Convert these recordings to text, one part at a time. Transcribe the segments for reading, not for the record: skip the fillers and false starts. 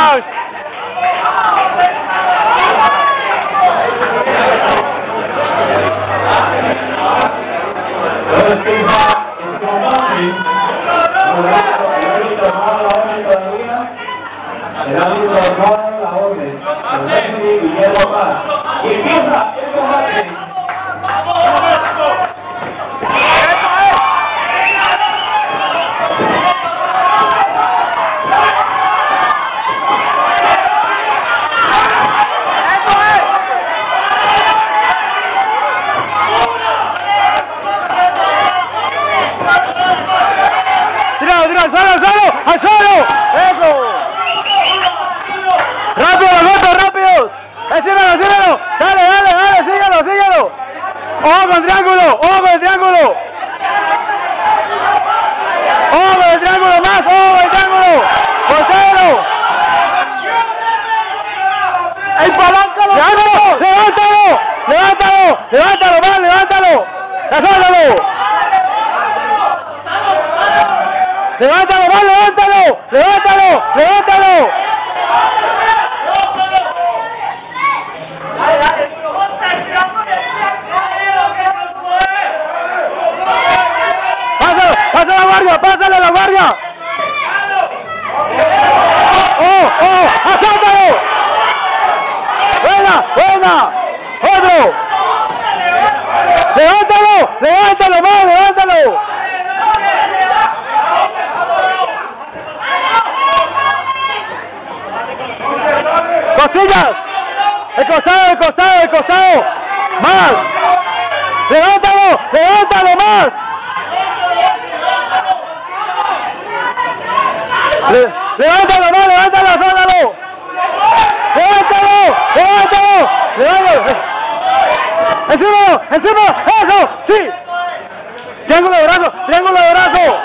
out. El árbitro acaba de la orden, el referee Guillermo Paz, y empieza el combate. ¡Al suelo! ¡Eso! ¡Rápido, los rápidos! ¡Encímalo! ¡Dale! ¡Síguelo! ¡Ojo con triángulo! ¡Ojo con triángulo! ¡Más! ¡Ojo con triángulo! ¡Costero! ¡Ey, paláncalo! ¡Levántalo! ¡Levántalo! ¡Levántalo! ¡Pásale la guardia! ¡Oh! ¡Asáltalo! ¡Buena! ¡Otro! ¡Levántalo! ¡Costillas! ¡El costado! ¡Más! ¡Levántalo más! ¡Levántalo! ¡Encima! ¡Eso! ¡Sí! ¡Triángulo de brazo!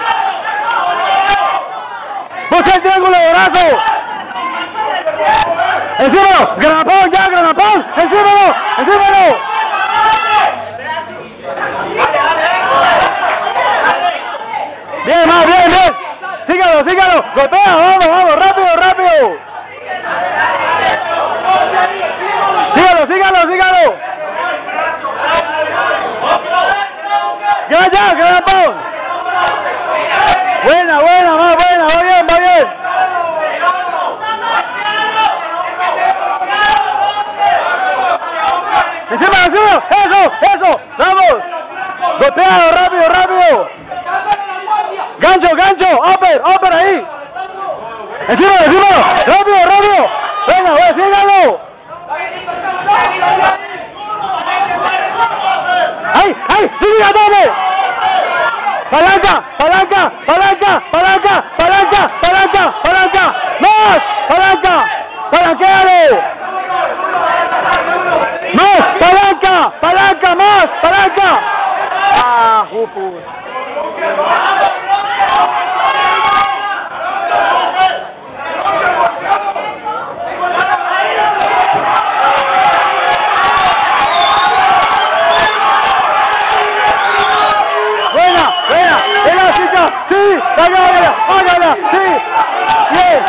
¡Busca el triángulo de brazo! ¡Encímalo! ¡Granapón! ¡Encímalo! Bien. Sígalo. Golpea, vamos, rápido. Sígalo. Ya, Granapón. Buena, va bien. Encima, eso, vamos. Golpeado, rápido. Gancho, upper ahí. Encima, rápido. Venga, sígalo. ¡Ay! ¡Sigue, dale! ¡Palanca! ¡Más! ¡Palanquealo! ¡Más! ¡Palanca! ¡Ah, jupus! Buena, elástica, sí, hágala, sí, bien.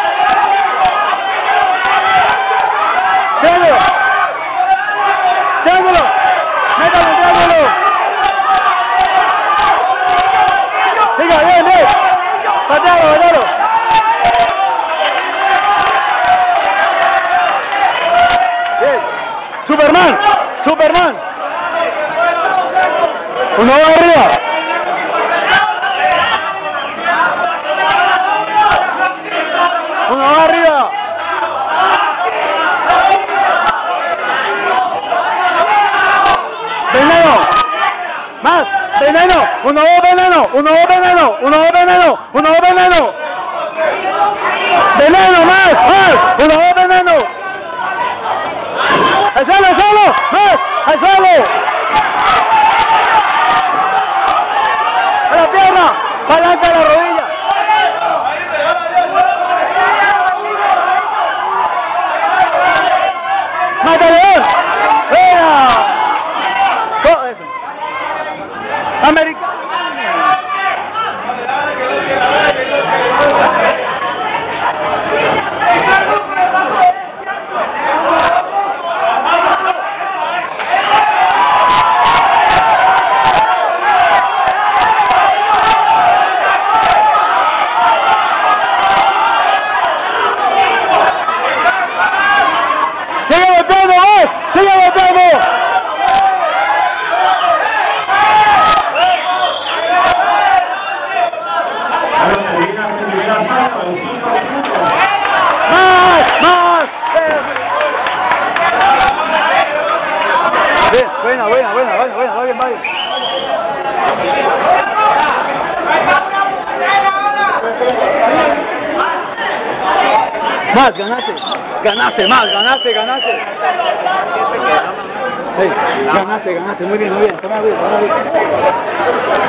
Triángulo, métalo. Siga, bien. Patealo. Bien. Superman. Uno va arriba. Veneno. Más. Veneno. Uno va veneno. Veneno, más. Uno va veneno. Al suelo. Más. Al suelo. A la pierna. Palanca a la rodilla. ¡Matador! ¡Venga! ¡Americano! Más, ganaste. Ganaste, más, ganaste, ganaste. Hey, ganaste, muy bien, toma bien, toma bien.